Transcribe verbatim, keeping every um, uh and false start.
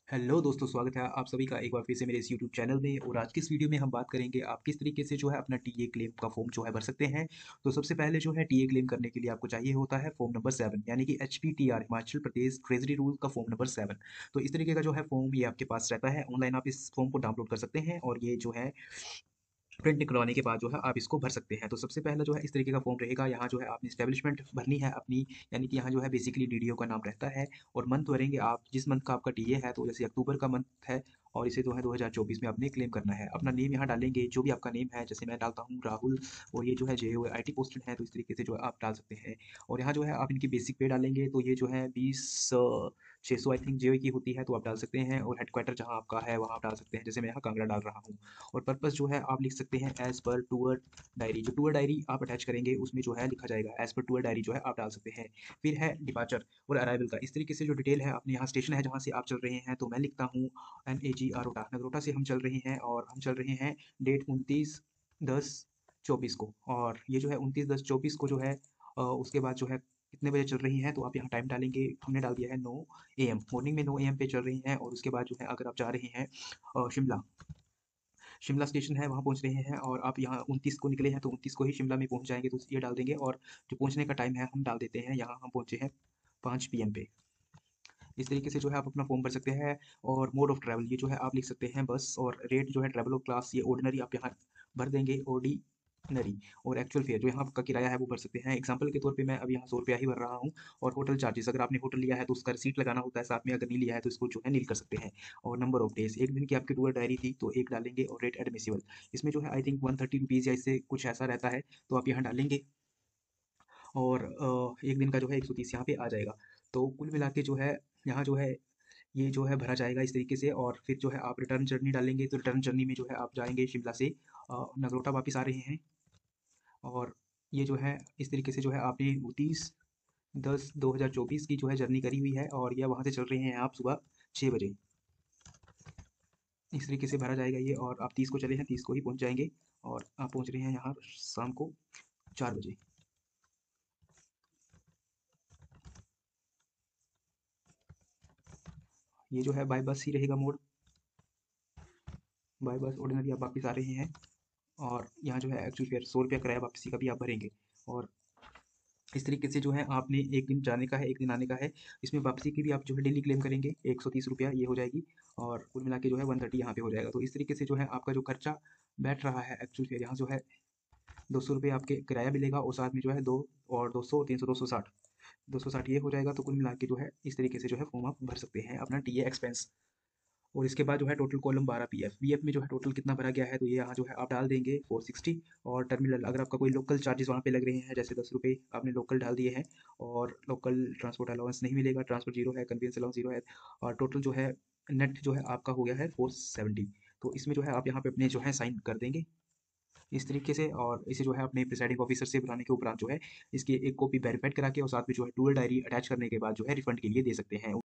Hello दोस्तों, स्वागत है आप सभी का एक बार फिर से मेरे इस यूट्यूब चैनल में। और आज की इस वीडियो में हम बात करेंगे आप किस तरीके से जो है अपना टीए क्लेम का फॉर्म जो है भर सकते हैं। तो सबसे पहले जो है टीए क्लेम करने के लिए आपको चाहिए होता है फॉर्म नंबर सेवन, यानी कि H P T R Himachal Pradesh treasury rule का फॉर्म नंबर सेवन। तो इस तरीके का जो है फॉर्म ये आपके पास रहता है। ऑनलाइन आप इस फॉर्म को डाउनलोड कर सकते हैं और ये जो है प्रिंट करवाने के बाद जो है आप इसको भर सकते हैं। तो सबसे पहला जो है इस तरीके का फॉर्म रहेगा। यहाँ जो है आपने स्टैब्लिशमेंट भरनी है अपनी, यानी कि यहाँ जो है बेसिकली डीडीओ का नाम रहता है। और मंथ भरेंगे आप, जिस मंथ का आपका टीए है, तो जैसे अक्टूबर का मंथ है और इसे जो है दो हज़ार चौबीस में आपने क्लेम करना है। अपना नेम यहाँ डालेंगे, जो भी आपका नेम है, जैसे मैं डालता हूँ राहुल, और ये जो है जे ओ आई टी पोस्टेड है, तो इस तरीके से जो है आप डाल सकते हैं। और यहाँ जो है आप इनकी बेसिक पे डालेंगे, तो ये जो है बीस छः सौ आई थिंक जे की होती है, तो आप डाल सकते हैं। और हेडक्वार्टर जहाँ आपका है वहाँ आप डाल सकते हैं, जैसे मैं यहाँ कांगड़ा डाल रहा हूँ। और पर्पस जो है आप लिख सकते हैं एज पर टूर डायरी। जो टूर डायरी आप अटैच करेंगे उसमें जो है लिखा जाएगा एज पर टूर डायरी, जो है आप डाल सकते हैं। फिर है डिपार्चर और अराइवल का। इस तरीके से जो डिटेल है अपने यहाँ स्टेशन है जहाँ से आप चल रहे हैं, तो मैं लिखता हूँ एन ए जी आरोटा, नगरोटा से हम चल रहे हैं और हम चल रहे हैं डेट उनतीस दस चौबीस को। और ये जो है उनतीस दस चौबीस को जो है अ, उसके बाद जो है कितने बजे चल रही हैं, तो आप यहाँ टाइम डालेंगे। हमने डाल दिया है नौ ए एम, मॉर्निंग में नौ ए एम पे चल रही हैं। और उसके बाद जो है अगर आप जा रहे हैं अ, शिमला, शिमला स्टेशन है वहाँ पहुँच रहे हैं और आप यहाँ उनतीस को निकले हैं, तो उनतीस को ही शिमला में पहुँच जाएँगे, तो ये डाल देंगे। और जो पहुँचने का टाइम है हम डाल देते हैं, यहाँ हम पहुँचे हैं पाँच पी एम पे। इस तरीके से जो है आप अपना फॉर्म भर सकते हैं। और मोड ऑफ ट्रैवल ये जो है आप लिख सकते हैं बस। और रेट जो है ट्रैवल क्लास ये ऑर्डिनरी आप यहाँ भर देंगे, ऑर्डिनरी। और एक्चुअल फेयर जो यहाँ आपका किराया है वो भर सकते हैं। एग्जाम्पल के तौर पे मैं अभी यहाँ सौ रुपया ही भर रहा हूँ। और होटल चार्जेस, अगर आपने होटल लिया है तो उसका रिसीट लगाना होता है साथ में, अगर नहीं लिया है तो इसको जो है नील कर सकते हैं। और नंबर ऑफ डेज, एक दिन की आपकी टूर डायरी थी तो एक डालेंगे। और रेट एडमिसिबल, इसमें जो है I think one thirty rupees या इससे कुछ ऐसा रहता है, तो आप यहाँ डालेंगे। और अ, एक दिन का जो है एक सौ तीस यहाँ पे आ जाएगा। तो कुल मिला के जो है यहाँ जो है ये जो है भरा जाएगा इस तरीके से। और फिर जो है आप रिटर्न जर्नी डालेंगे, तो रिटर्न जर्नी में जो है आप जाएंगे शिमला से अ, नगरोटा वापस आ रहे हैं। और ये जो है इस तरीके से जो है आपने तीस दस दो हज़ार चौबीस की जो है जर्नी करी हुई है और यह वहाँ से चल रहे हैं आप सुबह छः बजे। इस तरीके से भरा जाएगा ये। और आप तीस को चले हैं, तीस को ही पहुँच जाएंगे। और आप पहुँच रहे हैं यहाँ शाम को चार बजे। ये जो है बाय बस ही रहेगा मोड, बाय बस ऑर्डिनरी आप वापस आ रहे हैं। और यहाँ जो है एक्चुअल फेयर सौ रुपया किराया वापसी का भी आप भरेंगे। और इस तरीके से जो है आपने एक दिन जाने का है, एक दिन आने का है। इसमें वापसी की भी आप जो है डेली क्लेम करेंगे, एक सौ तीस रुपया ये हो जाएगी। और कुल मिला के जो है वन थर्टी यहाँ पे हो जाएगा। तो इस तरीके से जो है आपका जो खर्चा बैठ रहा है एक्चुअल फेयर, यहाँ जो है दो सौ रुपये आपके किराया मिलेगा और साथ में जो है दो और दो सौ तीन सौ दो सौ साठ, दो सौ साठ ये हो जाएगा। तो कुल मिला के जो है इस तरीके से जो है फॉर्म आप भर सकते हैं अपना टी ए एक्सपेंस। और इसके बाद जो है टोटल कॉलम बारह पी एफ, पी एफ में जो है टोटल कितना भरा गया है, तो ये यहाँ जो है आप डाल देंगे फोर सिक्सटी। और टर्मिनल, अगर आपका कोई लोकल चार्जेस वहाँ पे लग रहे हैं, जैसे दस रुपये आपने लोकल डाल दिए हैं। और लोकल ट्रांसपोर्ट अलाउंस नहीं मिलेगा, ट्रांसपोर्ट जीरो है, कन्वीनियंस अलाउंस जीरो है। और टोटल जो है नेट जो है आपका हो गया है फोर सेवेंटी। तो इसमें जो है आप यहाँ पे अपने जो है साइन कर देंगे इस तरीके से। और इसे जो है अपने प्रिसाइडिंग ऑफिसर से बुलाने के उपरांत जो है इसकी एक कॉपी वेरीफाइड करा के और साथ में जो है टूर डायरी अटैच करने के बाद जो है रिफंड के लिए दे सकते हैं।